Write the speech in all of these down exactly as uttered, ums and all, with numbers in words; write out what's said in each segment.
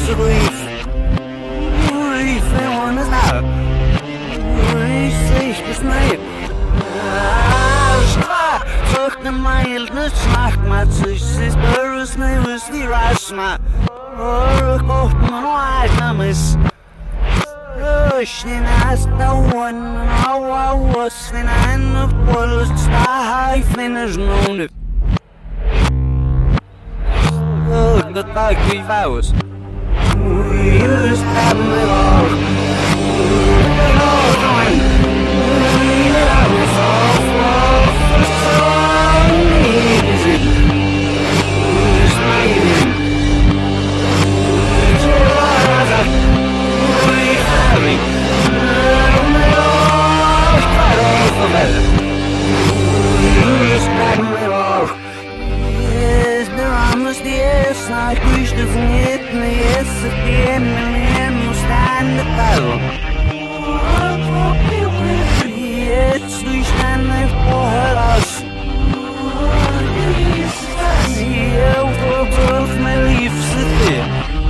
Reef. Reef, I wanna stop. Reef, sich gesneit. Toch de mildness macht man sich, is burris nevis die rasma. Or kocht man white namis. Rush in as the one, and how I was when I end up was high finish known. Oh, the tag three hours. We used to have it all. Ik wist het niet meer, is het geen meer, moest aan de bel. Het toestand heeft voorgelost. Heel veel terug mijn liefste weer.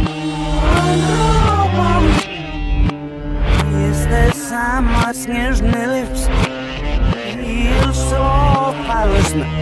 Is de samen sneeuwsne liefst. Heel zo alles me.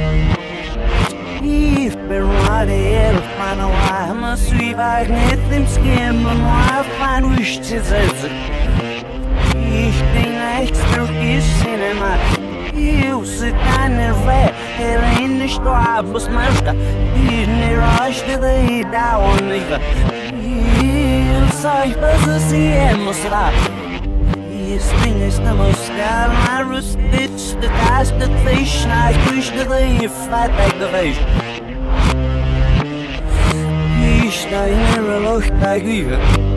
I've been right here, find a why I'm a sweet I net them skin, and why I find wish to say ich bin echt wirklich Cinema. You sit down and red, hell in the straw, but master, you need rush to the heat down, nigga. You say, but the C M was that. This thing is the most sky, stitch the cast the fish, I wish to the fight like the fish. Ich steine, loch, I give it.